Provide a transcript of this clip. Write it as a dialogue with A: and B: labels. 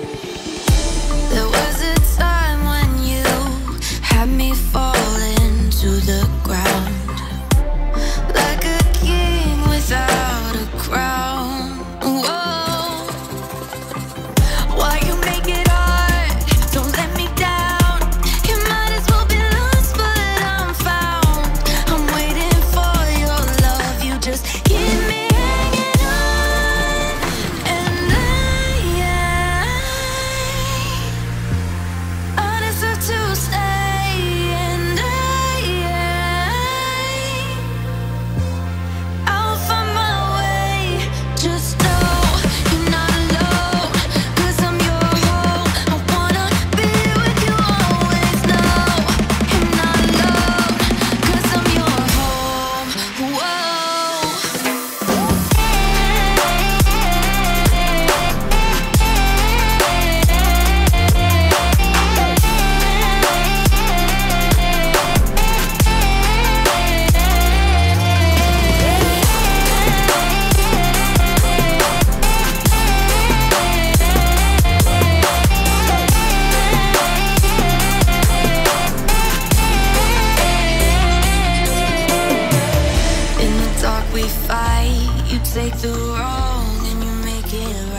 A: There was a time when you had me falling to the ground, like a king without a crown. Whoa. Why you make it hard? Don't let me down. You might as well be lost, but I'm found. I'm waiting for your love. You just keep me hanging on, and I deserve to stay, and I'll find my way. Just know you're not alone, 'cause I'm your home. I wanna be with you always. Know you're not alone, 'cause I'm your home. Whoa. In the dark we fight, you take the wrong and you make it right.